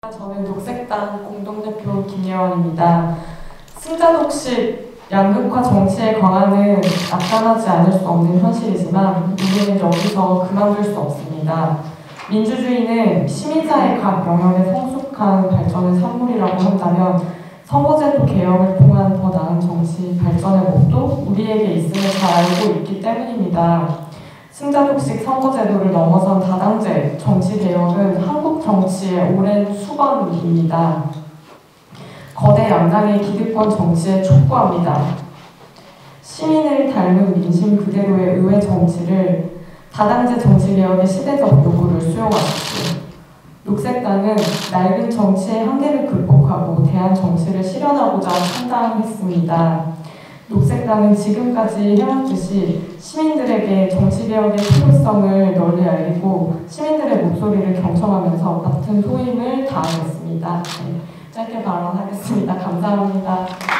저는 녹색당 공동대표 김예원입니다. 승자독식 양극화 정치의 광화는 낙관하지 않을 수 없는 현실이지만 우리는 여기서 그만둘 수 없습니다. 민주주의는 시민사의 각 영역의 성숙한 발전의 산물이라고 한다면 선거제도 개혁을 통한 더 나은 정치 발전의 목도 우리에게 있음을 잘 알고 있기 때문입니다. 승자독식 선거제도를 넘어선 다당제 정치개혁은 한국 정치의 오랜 수건입니다. 거대 양당의 기득권 정치에 촉구합니다. 시민을 닮은 민심 그대로의 의회 정치를 다당제 정치개혁의 시대적 요구를 수용하십시오. 녹색당은 낡은 정치의 한계를 극복하고 대한 정치를 실현하고자 창당했습니다. 녹색당은 지금까지 해왔듯이 시민들에게 정치개혁의 필요성을 널리 알리고 시민들의 목소리를 경청하면서 맡은 소임을 다하겠습니다. 네, 짧게 발언하겠습니다. 감사합니다.